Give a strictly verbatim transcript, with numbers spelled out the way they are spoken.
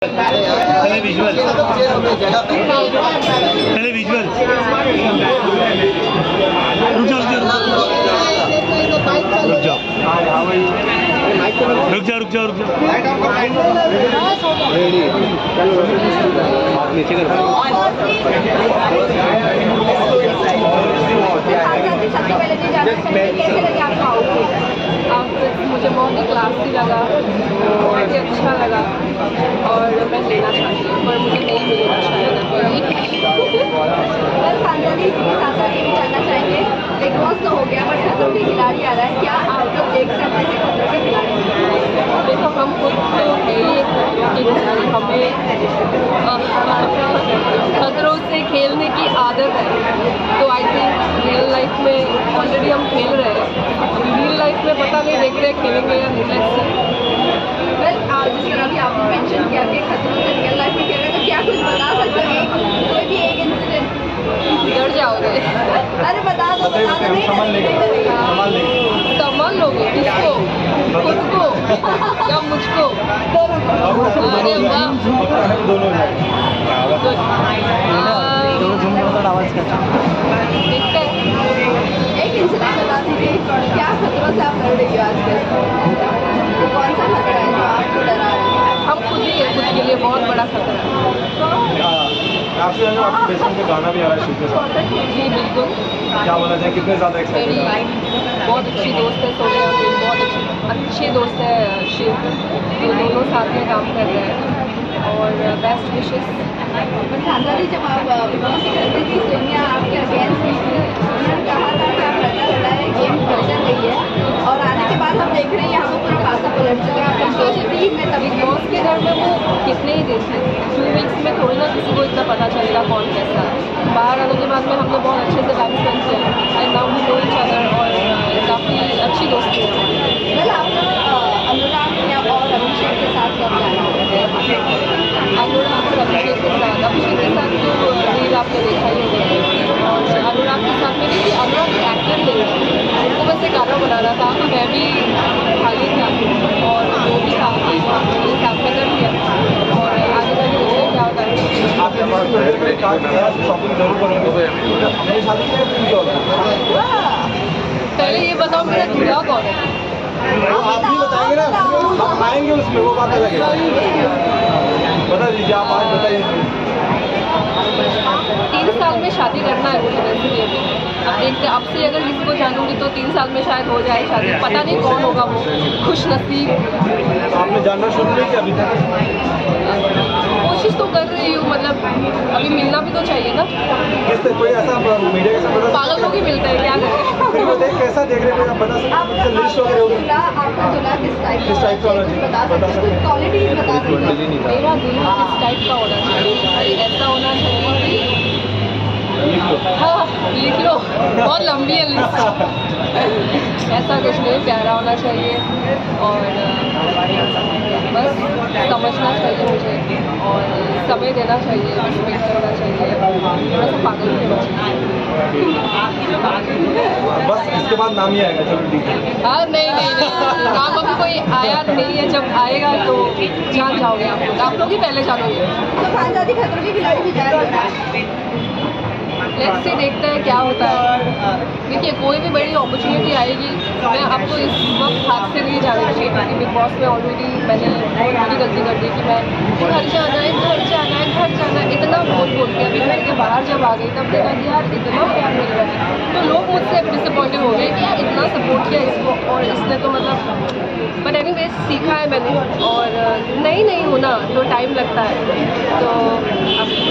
पहले विजुअल पहले विजुअल रुक जाओ रुक जाओ रुक जाओ रुक जाओ रुक जाओ नीचे कर मुझे बहुत ही क्लासी लगा, बहुत ही अच्छा लगा और मैं लेना चाहती हूँ पर मुझे नहीं मिलेगा शायद अभी। जानना चाहेंगे बिग बॉस तो हो गया बट खतरों के खिलाड़ी आ रहा है, क्या आप लोग देख सकते हैं खतरों के खिलाड़ी? देखो हम खुद तो है ही खतरों के खिलाड़ी, हमें खतरों से खेलने की आदत है तो आई थिंक रियल लाइफ में ऑलरेडी हम खेल रहे हैं, रियल लाइफ में पता नहीं देख रहे खेलेंगे या नहीं। वेल जिस तरह भी आपने मेंशन किया कि खतरों से रियल लाइफ में खेल रहे हैं तो क्या कुछ बता सकते हैं कोई भी एक इंसिडेंट? डर जाओगे? अरे बता दो बता दो नहीं संभाल लोगे किसको? खुद को या मुझको? अरे वाह देखते हैं। एक इंसिडेंट बता दीजिए क्या खतरों से आप डर रही हो आजकल? कौन सा खतरा है जो आपको डरा रहा है? हम खुद ही है, खुद के लिए बहुत बड़ा खतरा है। आपसे आपके बेस्ट फ्रेंड का गाना भी आ रहा है शूट के साथ। जी बिल्कुल। क्या बोला जाए, कितने ज़्यादा एक्साइटेड हैं? बहुत अच्छी दोस्त है सोनिया, बहुत अच्छी अच्छे दोस्त है शिव, तो दोनों साथ में काम कर रहे हैं और बेस्ट विशेस। खानदार जी जब आप करती थी सोनिया आपके अगेंस्ट उन्होंने कहा था कि आप लड़ा लड़ा है गेम चल रही है और आने के बाद हम देख रहे हैं यहाँ पर पूरा पासा पलट चुका है टीम में। तभी बॉस के घर में वो कितने ही दिन थे, टू वीक्स में थोड़ी ना किसी को इतना पता चलेगा कौन कैसा है। बाहर आने के बाद में हमने बहुत अच्छे से टाइम स्पेंड किया and now we know each other और काफ़ी अच्छी दोस्ती है। वेल आप लोग अनुराग या और अभिषेक के साथ कब जाना है? अनुराग और अभिषेक के साथ अभिषेक के साथ जो रील आपने देखा ही होगा और अनुराग के साथ में भी अनुराग एक्टर नहीं है, उनको बस एक गाना बनाना था, मैं भी खाली था और वो भी था मेरे साथ में कर दिया और आगे जाके देखिए क्या होता है। पहले ये बताओ मेरा दूल्हा कौन है? आप भी बताएंगे ना, हम आएंगे उसमें, वो बात अलग है। बता दीजिए आप आज बताइए। तीन साल में शादी करना है मुझे वैसे भी अभी, अब देखते अब से अगर किसी को जानूंगी तो तीन साल में शायद हो जाए शादी, पता नहीं कौन होगा वो खुश नसीब। आपने जानना शुरू नहीं किया अभी तक? कोशिश तो कर रही हूँ, मतलब अभी मिलना भी तो चाहिए ना। किससे कोई ऐसा मीडिया कैसा पता पागल लोग ही मिलते हैं, क्या करें? कैसा देख रहे हैं बता सकते? लिस्ट वगैरह होगी किस टाइप का बता सकते? क्वालिटीज बता सकते? मेरा दूल्हा किस टाइप का होना चाहिए? ऐसा होना चाहिए कि हाँ लिख लो, बहुत लंबी है लिस्ट। ऐसा कुछ नहीं, प्यारा होना चाहिए और बस समझना चाहिए मुझे और समय देना चाहिए, रिस्पेक्ट करना चाहिए, थोड़ा सा पागल भी होना चाहिए। बस इसके बाद नाम ही आएगा? चलो ठीक है। हाँ नहीं नहीं नहीं नाम अभी कोई आया नहीं है, जब आएगा तो जान जाओगे आप लोग, आप लोग ही पहले जानोगे। तो खानदादी खतरों के खिलाड़ी भी जा रहे हैं, लेट्स से देखते हैं क्या होता है। देखिए कोई भी बड़ी अपॉर्चुनिटी आएगी, मैं आपको इस वक्त हाथ से नहीं जाने चाहिए क्योंकि बिग बॉस में ऑलरेडी मैंने बहुत बड़ी गलती कर दी कि मैं घर जाना है घर जाना है घर जाना है इतना बोल बोल के अभी घर के बाहर जब आ गई तब देखा कि यार इतना प्यार मिल रहा है, तो लोग मुझसे डिसअपॉइंटेड हो गए कि यार इतना सपोर्ट किया इसको और इसने तो मतलब, बट एनीवेज सीखा है मैंने और नहीं नहीं होना तो टाइम लगता है, तो अब